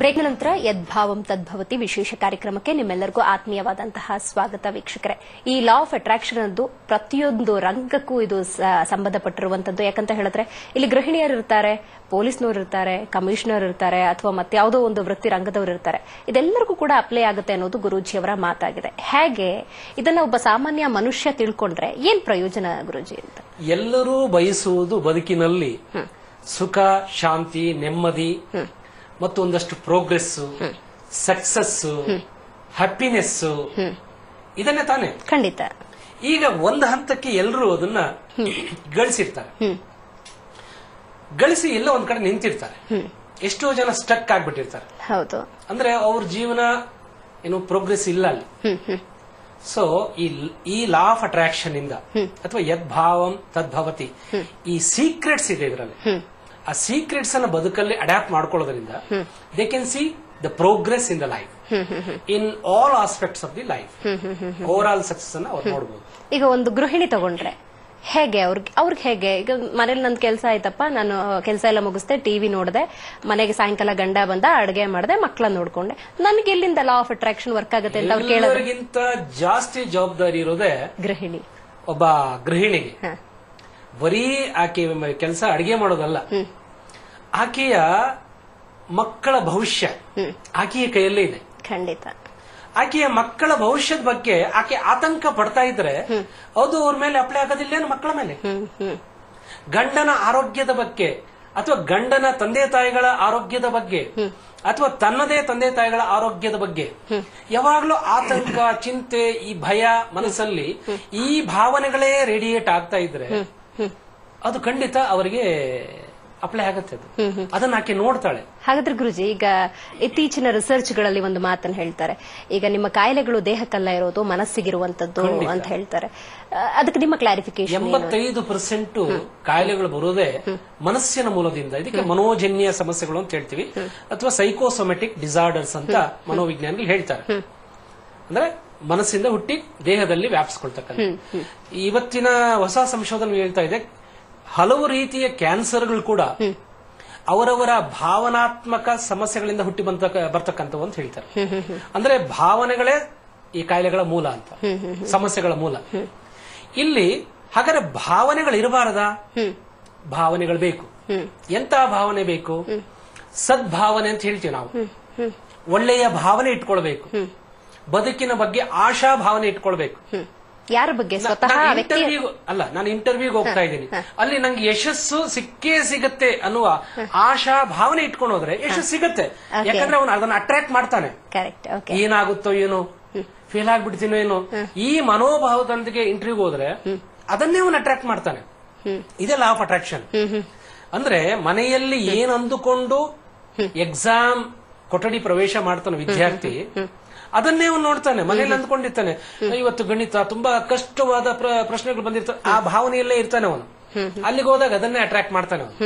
Break ನಂತರ ಯದ್ಭಾವಂ ತದ್ಭವತಿ ವಿಶೇಷ ಕಾರ್ಯಕ್ರಮಕ್ಕೆ ನಿಮ್ಮೆಲ್ಲರಿಗೂ ಆತ್ಮೀಯವಾದಂತಹ ಸ್ವಾಗತ ವೀಕ್ಷಕರೇ. ಈ ಲಾ ಆಫ್ ಅಟ್ರಾಕ್ಷನ್ ಅಂದು ಪ್ರತಿಯೊಂದು ರಂಗಕ್ಕೂ ಇದು ಸಂಬಂಧಪಟ್ಟಿರುವಂತದ್ದು. ಯಾಕಂತ ಹೇಳಿದ್ರೆ ಇಲ್ಲಿ ಗೃಹಿಣಿಯರು ಇರ್ತಾರೆ, ಪೊಲೀಸ್ನವರು ಇರ್ತಾರೆ, ಕಮಿಷನರ್ ಇರ್ತಾರೆ, ಅಥವಾ ಮತ್ತಾವುದೋ ಒಂದು ವೃತ್ತಿ ರಂಗದವರು ಇರ್ತಾರೆ. ಇದೆಲ್ಲರಿಗೂ ಕೂಡ ಅಪ್ಲೈ ಆಗುತ್ತೆ ಅನ್ನೋದು ಗುರೂಜಿಯವರ ಮಾತಾಗಿದೆ. ಹೇಗೆ ಇದನ್ನ ಒಬ್ಬ ಸಾಮಾನ್ಯ ಮನುಷ್ಯ ತಿಳ್ಕೊಂಡ್ರೆ ಏನ್ ಪ್ರಯೋಜನ ಗುರೂಜಿ ಅಂತ? ಎಲ್ಲರೂ ಬಯಸುವುದು ಬದುಕಿನಲ್ಲಿ ಸುಖ, ಶಾಂತಿ, ನೆಮ್ಮದಿ ಮತ್ತು ಒಂದಷ್ಟು ಪ್ರೋಗ್ರೆಸ್, ಸಕ್ಸಸ್, ಹ್ಯಾಪಿನೆಸ್, ಇದನ್ನೇ ತಾನೆ. ಖಂಡಿತ. ಈಗ ಒಂದು ಹಂತಕ್ಕೆ ಎಲ್ಲರೂ ಅದನ್ನ ಗಳಿಸಿರ್ತಾರೆ, ಗಳಿಸಿ ಎಲ್ಲ ಒಂದ್ ಕಡೆ ನಿಂತಿರ್ತಾರೆ. ಎಷ್ಟೋ ಜನ ಸ್ಟಕ್ ಆಗ್ಬಿಟ್ಟಿರ್ತಾರೆ. ಹೌದು. ಅಂದ್ರೆ ಅವ್ರ ಜೀವನ ಏನು ಪ್ರೋಗ್ರೆಸ್ ಇಲ್ಲ ಅಲ್ಲಿ. ಸೊ ಈ ಲಾ ಆಫ್ ಅಟ್ರಾಕ್ಷನ್ ಇಂದ ಅಥವಾ ಯದ್ಭಾವಂ ತದ್ಭವತಿ, ಈ ಸೀಕ್ರೆಟ್ಸ್ ಇದೆ ಇದರಲ್ಲಿ. ಆ ಸೀಕ್ರೆಟ್ಸ್ ಅನ್ನ ಬದುಕಲ್ಲಿ ಅಡ್ಯಾಪ್ಟ್ ಮಾಡ್ಕೊಳ್ಳೋದ್ರಿಂದ they can see the progress in the life, in all aspects of the life. Overall success ಅನ್ನ ಅವ್ರು ನೋಡಬಹುದು. ಈಗ ಒಂದು ಗೃಹಿಣಿ ತಗೊಂಡ್ರೆ ಹೇಗೆ ಅವ್ರಿಗೆ ಹೇಗೆ? ಈಗ ಮನೇಲಿ ನನ್ ಕೆಲಸ ಆಯ್ತಪ್ಪ, ನಾನು ಕೆಲಸ ಎಲ್ಲ ಮುಗಿಸ್ದೆ, ಟಿವಿ ನೋಡಿದೆ, ಮನೆಗೆ ಸಾಯಂಕಾಲ ಗಂಡ ಬಂದ, ಅಡುಗೆ ಮಾಡಿದೆ, ಮಕ್ಕಳನ್ನ ನೋಡ್ಕೊಂಡೆ, ನನಗೆ ಎಲ್ಲಿಂದ ಲಾ ಆಫ್ ಅಟ್ರಾಕ್ಷನ್ ವರ್ಕ್ ಆಗುತ್ತೆ ಅಂತ ಅವ್ರು ಕೇಳೋರಿಗಿಂತ ಜಾಸ್ತಿ ಜವಾಬ್ದಾರಿ ಇರೋದೇ ಗೃಹಿಣಿ. ಒಬ್ಬ ಗೃಹಿಣಿಗೆ ಬರೀ ಆಕೆ ಕೆಲಸ ಅಡಿಗೆ ಮಾಡೋದಲ್ಲ, ಆಕೆಯ ಮಕ್ಕಳ ಭವಿಷ್ಯ ಆಕೆಯ ಕೈಯಲ್ಲೇ ಇದೆ. ಖಂಡಿತ. ಆಕೆಯ ಮಕ್ಕಳ ಭವಿಷ್ಯದ ಬಗ್ಗೆ ಆಕೆ ಆತಂಕ ಪಡ್ತಾ ಇದ್ರೆ ಅದು ಅವ್ರ ಮೇಲೆ ಅಪ್ಲೈ ಆಗೋದಿಲ್ಲ, ಮಕ್ಕಳ ಮೇಲೆ. ಗಂಡನ ಆರೋಗ್ಯದ ಬಗ್ಗೆ ಅಥವಾ ಗಂಡನ ತಂದೆ ತಾಯಿಗಳ ಆರೋಗ್ಯದ ಬಗ್ಗೆ ಅಥವಾ ತನ್ನದೇ ತಂದೆ ತಾಯಿಗಳ ಆರೋಗ್ಯದ ಬಗ್ಗೆ ಯಾವಾಗ್ಲೂ ಆತಂಕ, ಚಿಂತೆ, ಈ ಭಯ ಮನಸ್ಸಲ್ಲಿ ಈ ಭಾವನೆಗಳೇ ರೇಡಿಯೇಟ್ ಆಗ್ತಾ ಇದ್ರೆ ಅದು ಖಂಡಿತ ಅವರಿಗೆ ಅಪ್ಲೈ ಆಗುತ್ತೆ. ಅದನ್ನ ಆಕೆ ನೋಡ್ತಾಳೆ. ಹಾಗಾದ್ರೆ ಗುರುಜಿ, ಈಗ ಇತ್ತೀಚಿನ ರಿಸರ್ಚ್ ಗಳಲ್ಲಿ ಒಂದು ಮಾತನ್ನು ಹೇಳ್ತಾರೆ, ಈಗ ನಿಮ್ಮ ಕಾಯಿಲೆಗಳು ದೇಹಕ್ಕಲ್ಲ ಇರೋದು, ಮನಸ್ಸಿಗಿರುವಂತದ್ದು ಅಂತ ಹೇಳ್ತಾರೆ. ಅದಕ್ಕೆ ನಿಮ್ಮ ಕ್ಲಾರಿಫಿಕೇಶನ್? 85% ಕಾಯಿಲೆಗಳು ಬರೋದೇ ಮನಸ್ಸಿನ ಮೂಲದಿಂದ. ಇದಕ್ಕೆ ಮನೋಜನ್ಯ ಸಮಸ್ಯೆಗಳು ಅಂತ ಹೇಳ್ತೀವಿ, ಅಥವಾ ಸೈಕೋಸೊಮೆಟಿಕ್ ಡಿಸಾರ್ಡರ್ಸ್ ಅಂತ ಮನೋವಿಜ್ಞಾನಿಗಳು ಹೇಳ್ತಾರೆ. ಅಂದ್ರೆ ಮನಸ್ಸಿಂದ ಹುಟ್ಟಿ ದೇಹದಲ್ಲಿ ವ್ಯಾಪಿಸ್ಕೊಳ್ತಕ್ಕಂಥ. ಇವತ್ತಿನ ಹೊಸ ಸಂಶೋಧನೆ ಹೇಳ್ತಾ ಇದೆ, ಹಲವು ರೀತಿಯ ಕ್ಯಾನ್ಸರ್ಗಳು ಕೂಡ ಅವರವರ ಭಾವನಾತ್ಮಕ ಸಮಸ್ಯೆಗಳಿಂದ ಹುಟ್ಟಿ ಬರ್ತಕ್ಕಂಥವು ಅಂತ ಹೇಳ್ತಾರೆ. ಅಂದ್ರೆ ಭಾವನೆಗಳೇ ಈ ಕಾಯಿಲೆಗಳ ಮೂಲ ಅಂತ, ಸಮಸ್ಯೆಗಳ ಮೂಲ. ಇಲ್ಲಿ ಹಾಗಾದ್ರೆ ಭಾವನೆಗಳು ಇರಬಾರದಾ? ಭಾವನೆಗಳು ಬೇಕು. ಎಂತ ಭಾವನೆ ಬೇಕು? ಸದ್ಭಾವನೆ ಅಂತ ಹೇಳ್ತೀವಿ ನಾವು. ಒಳ್ಳೆಯ ಭಾವನೆ ಇಟ್ಕೊಳ್ಬೇಕು. ಬದುಕಿನ ಬಗ್ಗೆ ಆಶಾ ಭಾವನೆ ಇಟ್ಕೊಳ್ಬೇಕು. ಯಾರ ಬಗ್ಗೆ? ಅಲ್ಲ, ನಾನು ಇಂಟರ್ವ್ಯೂಗೆ ಹೋಗ್ತಾ ಇದ್ದೀನಿ, ಅಲ್ಲಿ ನಂಗೆ ಯಶಸ್ಸು ಸಿಕ್ಕೇ ಸಿಗತ್ತೆ ಅನ್ನುವ ಆಶಾ ಭಾವನೆ ಇಟ್ಕೊಂಡು ಹೋದ್ರೆ ಯಶಸ್ಸು ಸಿಗತ್ತೆ. ಯಾಕಂದ್ರೆ ಅವನು ಅದನ್ನ ಅಟ್ರಾಕ್ಟ್ ಮಾಡ್ತಾನೆ. ಏನಾಗುತ್ತೋ ಏನೋ, ಫೇಲ್ ಆಗ್ಬಿಡ್ತೀನೋ ಏನೋ, ಈ ಮನೋಭಾವದೊಂದಿಗೆ ಇಂಟರ್ವ್ಯೂಗೆ ಹೋದ್ರೆ ಅದನ್ನೇ ಅವನು ಅಟ್ರಾಕ್ಟ್ ಮಾಡ್ತಾನೆ. ಇದೇ ಲಾ ಆಫ್ ಅಟ್ರಾಕ್ಷನ್. ಅಂದ್ರೆ ಮನೆಯಲ್ಲಿ ಏನ್ ಅಂದುಕೊಂಡು ಎಕ್ಸಾಮ್ ಕೊಠಡಿ ಪ್ರವೇಶ ಮಾಡ್ತಾನೆ ವಿದ್ಯಾರ್ಥಿ, ಅದನ್ನೇ ಅವನು ನೋಡ್ತಾನೆ. ಮನೇಲಿ ಅಂದ್ಕೊಂಡಿರ್ತಾನೆ, ಇವತ್ತು ಗಣಿತ ತುಂಬಾ ಕಷ್ಟವಾದ ಪ್ರಶ್ನೆಗಳು ಬಂದಿರ್ತಾನೆ, ಆ ಭಾವನೆಯಲ್ಲೇ ಇರ್ತಾನೆ ಅವನು. ಅಲ್ಲಿಗೆ ಹೋದಾಗ ಅದನ್ನೇ ಅಟ್ರಾಕ್ಟ್ ಮಾಡ್ತಾನೆ ಅವನು.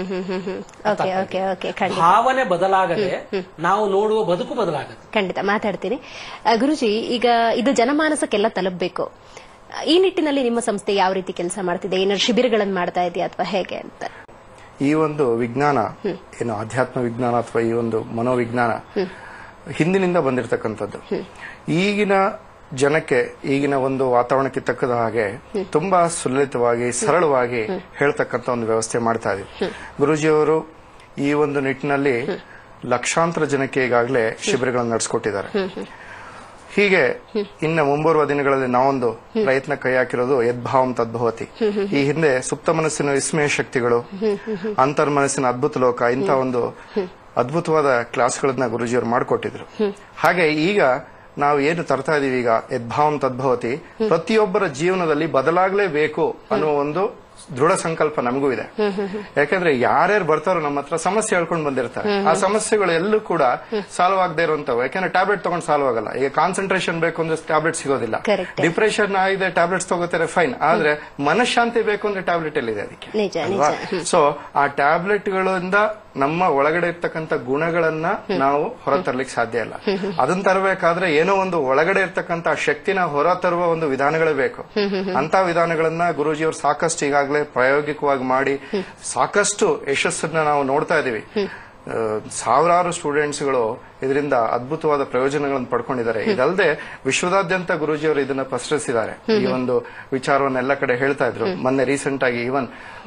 ಭಾವನೆ ಬದಲಾಗದೆ ನಾವು ನೋಡುವ ಬದುಕು ಬದಲಾಗತ್ತೆ. ಖಂಡಿತ ಮಾತಾಡ್ತೀನಿ ಗುರುಜಿ. ಈಗ ಇದು ಜನಮಾನಸಕ್ಕೆಲ್ಲ ತಲುಪಬೇಕು. ಈ ನಿಟ್ಟಿನಲ್ಲಿ ನಿಮ್ಮ ಸಂಸ್ಥೆ ಯಾವ ರೀತಿ ಕೆಲಸ ಮಾಡ್ತಿದೆ? ಏನಾದ್ರು ಶಿಬಿರಗಳನ್ನು ಮಾಡ್ತಾ ಇದೆಯಾ ಅಥವಾ ಹೇಗೆ ಅಂತ? ಈ ಒಂದು ವಿಜ್ಞಾನ ಏನು ಆಧ್ಯಾತ್ಮ ವಿಜ್ಞಾನ ಅಥವಾ ಈ ಒಂದು ಮನೋವಿಜ್ಞಾನ ಹಿಂದಿನಿಂದ ಬಂದಿರತಕ್ಕಂಥದ್ದು. ಈಗಿನ ಜನಕ್ಕೆ, ಈಗಿನ ಒಂದು ವಾತಾವರಣಕ್ಕೆ ತಕ್ಕದ ಹಾಗೆ ತುಂಬಾ ಸುಲಲಿತವಾಗಿ, ಸರಳವಾಗಿ ಹೇಳ್ತಕ್ಕಂಥ ಒಂದು ವ್ಯವಸ್ಥೆ ಮಾಡ್ತಾ ಇದ್ದೀವಿ. ಗುರೂಜಿಯವರು ಈ ಒಂದು ನಿಟ್ಟಿನಲ್ಲಿ ಲಕ್ಷಾಂತರ ಜನಕ್ಕೆ ಈಗಾಗಲೇ ಶಿಬಿರಗಳನ್ನು ನಡೆಸಿಕೊಟ್ಟಿದ್ದಾರೆ. ಹೀಗೆ ಇನ್ನು ಮುಂಬರುವ ದಿನಗಳಲ್ಲಿ ನಾವೊಂದು ಪ್ರಯತ್ನ ಕೈ ಹಾಕಿರೋದು ಯದ್ಭಾವಂ ತದ್ಭವತಿ. ಈ ಹಿಂದೆ ಸುಪ್ತ ಮನಸ್ಸಿನ ವಿಸ್ಮಯ ಶಕ್ತಿಗಳು, ಅಂತರ್ಮನಸ್ಸಿನ ಅದ್ಭುತ ಲೋಕ, ಇಂಥ ಒಂದು ಅದ್ಭುತವಾದ ಕ್ಲಾಸ್ಗಳನ್ನ ಗುರುಜಿಯವರು ಮಾಡಿಕೊಟ್ಟಿದ್ರು. ಹಾಗೆ ಈಗ ನಾವು ಏನು ತರ್ತಾ ಇದೀವಿ, ಈಗ ಯದ್ಭಾವಂ ತದ್ಭವತಿ, ಪ್ರತಿಯೊಬ್ಬರ ಜೀವನದಲ್ಲಿ ಬದಲಾಗಲೇಬೇಕು ಅನ್ನೋ ಒಂದು ದೃಢ ಸಂಕಲ್ಪ ನಮಗೂ ಇದೆ. ಯಾಕಂದ್ರೆ ಯಾರ್ಯಾರು ಬರ್ತಾರೋ ನಮ್ಮ ಹತ್ರ ಸಮಸ್ಯೆ ಹೇಳ್ಕೊಂಡು ಬಂದಿರ್ತಾರೆ. ಆ ಸಮಸ್ಯೆಗಳು ಎಲ್ಲೂ ಕೂಡ ಸಾಲ್ವ್ ಆಗದೆ ಇರುವಂತವು. ಯಾಕಂದ್ರೆ ಟ್ಯಾಬ್ಲೆಟ್ ತಗೊಂಡು ಸಾಲ್ವ್ ಆಗಲ್ಲ. ಈಗ ಕಾನ್ಸಂಟ್ರೇಷನ್ ಬೇಕು ಅಂದ್ರೆ ಟ್ಯಾಬ್ಲೆಟ್ ಸಿಗೋದಿಲ್ಲ. ಡಿಪ್ರೆಷನ್ ಆಗಿದೆ, ಟ್ಯಾಬ್ಲೆಟ್ಸ್ ತಗೋತಾರೆ, ಫೈನ್. ಆದ್ರೆ ಮನಃಶಾಂತಿ ಬೇಕು ಅಂದ್ರೆ ಟ್ಯಾಬ್ಲೆಟ್ ಎಲ್ಲಿದೆ ಅದಕ್ಕೆ? ಸೊ ಆ ಟ್ಯಾಬ್ಲೆಟ್ಗಳಿಂದ ನಮ್ಮ ಒಳಗಡೆ ಇರ್ತಕ್ಕಂಥ ಗುಣಗಳನ್ನ ನಾವು ಹೊರತರ್ಲಿಕ್ಕೆ ಸಾಧ್ಯ ಇಲ್ಲ. ಅದನ್ನ ತರಬೇಕಾದ್ರೆ ಏನೋ ಒಂದು ಒಳಗಡೆ ಇರ್ತಕ್ಕಂಥ ಶಕ್ತಿನ ಹೊರ ತರುವ ಒಂದು ವಿಧಾನಗಳೇ ಬೇಕು. ಅಂತ ವಿಧಾನಗಳನ್ನ ಗುರೂಜಿಯವರು ಸಾಕಷ್ಟು ಈಗಾಗಲೇ ಪ್ರಾಯೋಗಿಕವಾಗಿ ಮಾಡಿ ಸಾಕಷ್ಟು ಯಶಸ್ಸನ್ನ ನಾವು ನೋಡ್ತಾ ಇದೀವಿ. ಸಾವಿರಾರು ಸ್ಟೂಡೆಂಟ್ಸ್ಗಳು ಇದರಿಂದ ಅದ್ಭುತವಾದ ಪ್ರಯೋಜನಗಳನ್ನು ಪಡ್ಕೊಂಡಿದ್ದಾರೆ. ಇದಲ್ಲದೆ ವಿಶ್ವದಾದ್ಯಂತ ಗುರೂಜಿಯವರು ಇದನ್ನ ಪಸರಿಸಿದ್ದಾರೆ. ಈ ಒಂದು ವಿಚಾರವನ್ನ ಎಲ್ಲ ಕಡೆ ಹೇಳ್ತಾ ಇದ್ರು. ಮೊನ್ನೆ ರೀಸೆಂಟ್ ಆಗಿ ಈವನ್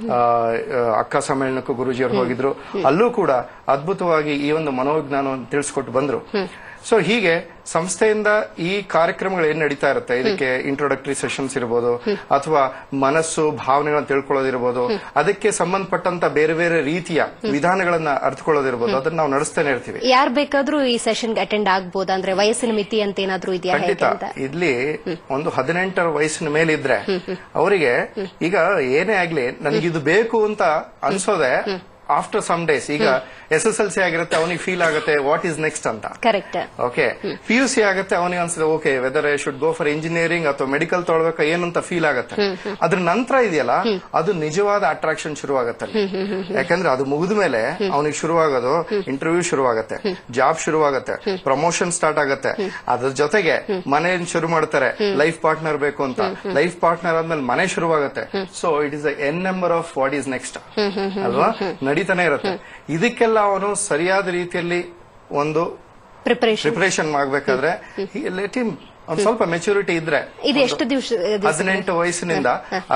ಅಕ್ಕ ಸಮ್ಮೇಳನಕ್ಕೂ ಗುರೂಜಿಯವರು ಹೋಗಿದ್ರು. ಅಲ್ಲೂ ಕೂಡ ಅದ್ಭುತವಾಗಿ ಈ ಒಂದು ಮನೋವಿಜ್ಞಾನವನ್ನು ತಿಳಿಸ್ಕೊಟ್ಟು ಬಂದ್ರು. ಸೊ ಹೀಗೆ ಸಂಸ್ಥೆಯಿಂದ ಈ ಕಾರ್ಯಕ್ರಮಗಳು ಏನ್ ನಡೀತಾ ಇರುತ್ತೆ, ಇದಕ್ಕೆ ಇಂಟ್ರೊಡಕ್ಟರಿ ಸೆಷನ್ಸ್ ಇರಬಹುದು ಅಥವಾ ಮನಸ್ಸು ಭಾವನೆಗಳನ್ನ ತಿಳ್ಕೊಳ್ಳೋದಿರ್ಬೋದು, ಅದಕ್ಕೆ ಸಂಬಂಧಪಟ್ಟಂತ ಬೇರೆ ಬೇರೆ ರೀತಿಯ ವಿಧಾನಗಳನ್ನ ಅರ್ಥಕೊಳ್ಳೋದಿರ್ಬೋದು, ಅದನ್ನ ನಾವು ನಡೆಸ್ತಾನೆ ಇರ್ತೀವಿ. ಯಾರು ಬೇಕಾದ್ರೂ ಈ ಸೆಷನ್ ಅಟೆಂಡ್ ಆಗ್ಬೋದು ಅಂದ್ರೆ ವಯಸ್ಸಿನ ಮಿತಿ ಅಂತ ಏನಾದ್ರೂ ಇದೆಯಾ? ಖಂಡಿತ. ಇಲ್ಲಿ ಒಂದು 18 ವಯಸ್ಸಿನ ಮೇಲಿದ್ರೆ ಅವರಿಗೆ ಈಗ ಏನೇ ಆಗ್ಲಿ ನನಗಿದು ಬೇಕು ಅಂತ ಅನ್ಸೋದೆ ಆಫ್ಟರ್ ಸಮ್ ಡೇಸ್. ಈಗ SSLC ಆಗಿರುತ್ತೆ, ಅವನಿಗೆ ಫೀಲ್ ಆಗುತ್ತೆ ವಾಟ್ ಈಸ್ ನೆಕ್ಸ್ಟ್ ಅಂತ. ಕರೆಕ್ಟ್. ಓಕೆ, PUC ಆಗುತ್ತೆ, ಅವನಿಗೆ ಅನ್ಸುತ್ತೆ okay whether I should go for engineering ಅಥವಾ ಮೆಡಿಕಲ್ ತೊಗೊಳ್ಬೇಕಾ ಏನಂತ ಫೀಲ್ ಆಗುತ್ತೆ. ಅದ್ರ ನಂತರ ಇದೆಯಲ್ಲ ಅದು ನಿಜವಾದ ಅಟ್ರಾಕ್ಷನ್ ಶುರುವಾಗತ್ತೆ. ಯಾಕಂದ್ರೆ ಅದು ಮುಗಿದ ಮೇಲೆ ಅವನಿಗೆ ಶುರುವಾಗೋದು ಇಂಟರ್ವ್ಯೂ ಶುರುವಾಗತ್ತೆ, ಜಾಬ್ ಶುರುವಾಗತ್ತೆ, ಪ್ರಮೋಷನ್ ಸ್ಟಾರ್ಟ್ ಆಗತ್ತೆ. ಅದ್ರ ಜೊತೆಗೆ ಮನೆ ಶುರು ಮಾಡ್ತಾರೆ, ಲೈಫ್ ಪಾರ್ಟ್ನರ್ ಬೇಕು ಅಂತ. ಲೈಫ್ ಪಾರ್ಟ್ನರ್ ಆದ್ಮೇಲೆ ಮನೆ ಶುರುವಾಗತ್ತೆ. So it is an number of what is next ಅಲ್ವಾ, ನಡೀತಾನೆ ಇರುತ್ತೆ. ಇದಕ್ಕೆಲ್ಲ ಅವನು ಸರಿಯಾದ ರೀತಿಯಲ್ಲಿ ಒಂದು ಪ್ರಿಪರೇಷನ್ ಮಾಡಬೇಕಾದ್ರೆ ಲೆಟ್ ಹಿಮ್ ಒಂದ್ ಸ್ವಲ್ಪ ಮೆಚುರಿಟಿ ಇದ್ರೆ, ಇದು ಎಷ್ಟು ದಿವಸ 18 ವಯಸ್ಸಿನಿಂದ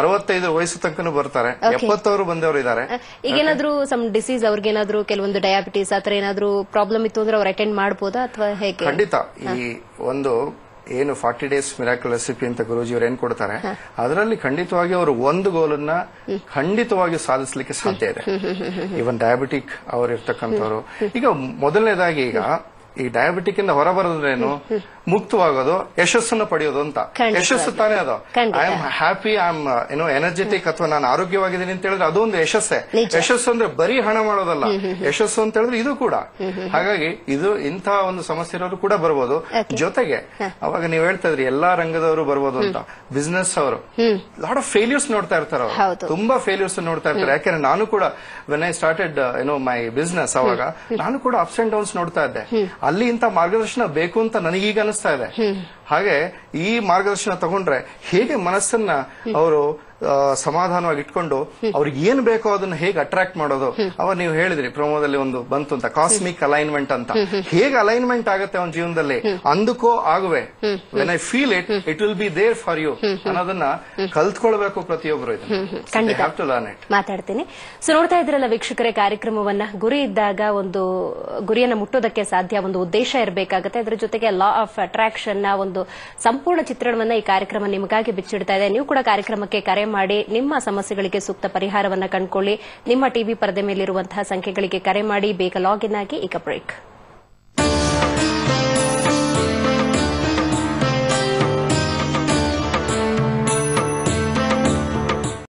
65 ವಯಸ್ಸು ತನಕ ಬರ್ತಾರೆ, 70 ಬಂದವರು ಇದ್ದಾರೆ. ಈಗೇನಾದ್ರೂ ಸಮ್ ಡಿಸೀಸ್ ಅವ್ರಿಗೇನಾದ್ರೂ ಕೆಲವೊಂದು ಡಯಾಬಿಟಿಸ್ ಆತರ ಏನಾದ್ರೂ ಪ್ರಾಬ್ಲಮ್ ಇತ್ತು ಅಂದ್ರೆ ಅವ್ರು ಅಟೆಂಡ್ ಮಾಡಬಹುದಾ ಅಥವಾ ಹೇಗೆ? ಖಂಡಿತ. ಈ ಒಂದು ಏನು 40 ಡೇಸ್ ಮಿರಾಕಲ್ ರೆಸಿಪಿ ಅಂತ ಗುರೂಜಿಯವರು ಏನ್ ಕೊಡ್ತಾರೆ, ಅದರಲ್ಲಿ ಖಂಡಿತವಾಗಿ ಅವರು ಒಂದು ಗೋಲನ್ನ ಖಂಡಿತವಾಗಿ ಸಾಧಿಸಲಿಕ್ಕೆ ಸಾಧ್ಯ ಇದೆ. ಇವನ್ ಡಯಾಬಿಟಿಕ್ ಅವರು ಇರ್ತಕ್ಕಂಥವ್ರು ಈಗ ಮೊದಲನೇದಾಗಿ ಈಗ ಈ ಡಯಾಬಿಟಿಕ್ ಇಂದ ಹೊರಬರೋದ್ರೇನು ಮುಕ್ತವಾಗೋದು, ಯಶಸ್ಸನ್ನು ಪಡೆಯೋದು ಅಂತ. ಯಶಸ್ಸು ತಾನೇ ಅದು. I am happy, I am energetic ಅಥವಾ ನಾನು ಆರೋಗ್ಯವಾಗಿದ್ದೀನಿ ಅಂತ ಹೇಳಿದ್ರೆ ಅದೊಂದು ಯಶಸ್ಸೇ. ಯಶಸ್ಸು ಅಂದ್ರೆ ಬರೀ ಹಣ ಮಾಡೋದಲ್ಲ, ಯಶಸ್ಸು ಅಂತ ಹೇಳಿದ್ರೆ ಇದು ಕೂಡ. ಹಾಗಾಗಿ ಇದು ಇಂಥ ಒಂದು ಸಮಸ್ಯೆ ಇರೋರು ಕೂಡ ಬರ್ಬೋದು. ಜೊತೆಗೆ ಅವಾಗ ನೀವು ಹೇಳ್ತಾ ಇದ್ರಿ ಎಲ್ಲಾ ರಂಗದವರು ಬರ್ಬೋದು ಅಂತ. ಬಿಸ್ನೆಸ್ ಅವರು ಲಾಟ್ ಆಫ್ ಫೇಲ್ಯೂರ್ಸ್ ನೋಡ್ತಾ ಇರ್ತಾರೆ, ಅವರು ತುಂಬಾ ಫೇಲ್ಯೂರ್ಸ್ ನೋಡ್ತಾ ಇರ್ತಾರೆ. ಯಾಕಂದ್ರೆ ನಾನು ಕೂಡ when I started my business, ಅವಾಗ ನಾನು ಕೂಡ ಅಪ್ಸ್ ಅಂಡ್ ಡೌನ್ಸ್ ನೋಡ್ತಾ ಇದ್ದೆ. ಅಲ್ಲಿ ಇಂಥ ಮಾರ್ಗದರ್ಶನ ಬೇಕು ಅಂತ ನನಗೀಗ ಅನಿಸ್ತಾ ಇದೆ. ಹಾಗೆ ಈ ಮಾರ್ಗದರ್ಶನ ತಗೊಂಡ್ರೆ ಹೇಗೆ ಮನಸ್ಸನ್ನ ಅವರು ಸಮಾಧಾನವಾಗಿ ಇಟ್ಕೊಂಡು ಅವ್ರಿಗೆ ಏನ್ ಬೇಕೋ ಅದನ್ನ ಹೇಗೆ ಅಟ್ರಾಕ್ಟ್ ಮಾಡೋದು. ಅವಾಗ ನೀವು ಹೇಳಿದ್ರಿ ಪ್ರಮೋದಲ್ಲಿ ಒಂದು ಬಂತು ಅಂತ, ಕಾಸ್ಮಿಕ್ ಅಲೈನ್ಮೆಂಟ್ ಅಂತ. ಹೇಗೆ ಅಲೈನ್ಮೆಂಟ್ ಆಗುತ್ತೆ ಅವನ ಜೀವನದಲ್ಲಿ, ಅಂದಕ್ಕೋ ಆಗುವೆ. When I feel it, it will be there for you ಅನ್ನೋದನ್ನ ಕಲ್ತ್ಕೊಳ್ಬೇಕು ಪ್ರತಿಯೊಬ್ಬರು. ಮಾತಾಡ್ತೀನಿ. ಸೊ ನೋಡ್ತಾ ಇದ್ರಲ್ಲ ವೀಕ್ಷಕರೇ, ಕಾರ್ಯಕ್ರಮವನ್ನ ಗುರಿ ಇದ್ದಾಗ ಒಂದು ಗುರಿಯನ್ನ ಮುಟ್ಟೋದಕ್ಕೆ ಸಾಧ್ಯ, ಒಂದು ಉದ್ದೇಶ ಇರಬೇಕಾಗುತ್ತೆ. ಅದರ ಜೊತೆಗೆ ಲಾ ಆಫ್ ಅಟ್ರಾಕ್ಷನ್ ನ ಒಂದು ಸಂಪೂರ್ಣ ಚಿತ್ರಣವನ್ನ ಈ ಕಾರ್ಯಕ್ರಮ ನಿಮಗಾಗಿ ಬಿಚ್ಚಿಡ್ತಾ ಇದೆ. ನೀವು ಕೂಡ ಕಾರ್ಯಕ್ರಮಕ್ಕೆ ಕರೆ ಮಾಡಿ ನಿಮ್ಮ ಸಮಸ್ಯೆಗಳಿಗೆ ಸೂಕ್ತ ಪರಿಹಾರವನ್ನ ಕಂಡುಕೊಳ್ಳಿ. ನಿಮ್ಮ ಟಿವಿ ಪರದೆ ಮೇಲಿರುವಂತಹ ಸಂಖ್ಯೆಗಳಿಗೆ ಕರೆ ಮಾಡಿ. ಬೇಗ ಲಾಗಿನ್ ಆಗಿ. ಈಗ ಬ್ರೇಕ್.